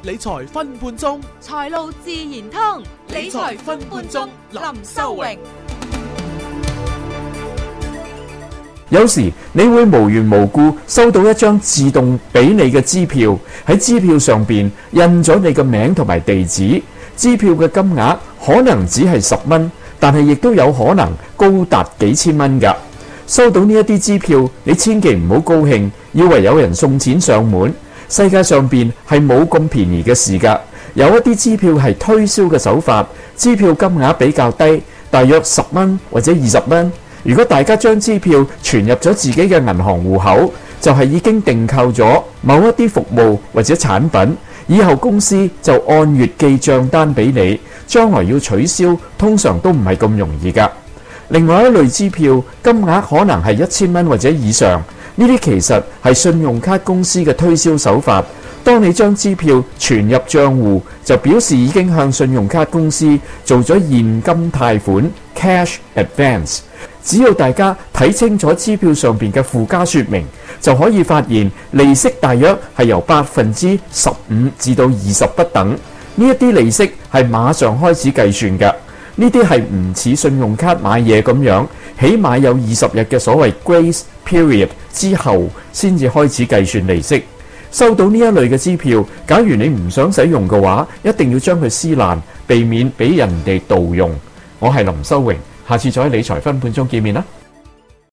理財分半鐘， 財路自然通， 理財分半鐘，林修榮。 有時你會無緣無故收到一張自動俾你嘅支票，喺支票上邊印咗你嘅名同埋地址，支票嘅金額可能只係10蚊，但係亦都有可能高達幾千蚊㗎。收到呢一啲支票，你千祈唔好高興，以為有人送錢上門。世界上邊係冇咁便宜嘅事㗎。有一啲支票係推銷嘅手法，支票金額比較低，大約10蚊或者20蚊。如果大家將支票存入咗自己嘅銀行戶口，就係已經訂購咗某一啲服務或者產品，以後公司就按月寄帳單俾你，將來要取消通常都唔係咁容易㗎。另外一類支票金額可能係1000蚊或者以上，呢啲其實係信用卡公司嘅推銷手法。當你將支票存入帳戶，就表示已經向信用卡公司做咗現金貸款 cash advance。只要大家睇清楚支票上邊嘅附加說明，就可以發現利息大約係由15%至到20%不等。呢一啲利息係馬上開始計算㗎。呢啲係唔似信用卡買嘢咁樣，起碼有20日嘅所謂 grace period 之後先至開始計算利息。收到呢一類嘅支票，假如你唔想使用嘅話，一定要將佢撕爛，避免俾人哋盜用。我係林修榮，下次再喺理財分半鐘見面啦。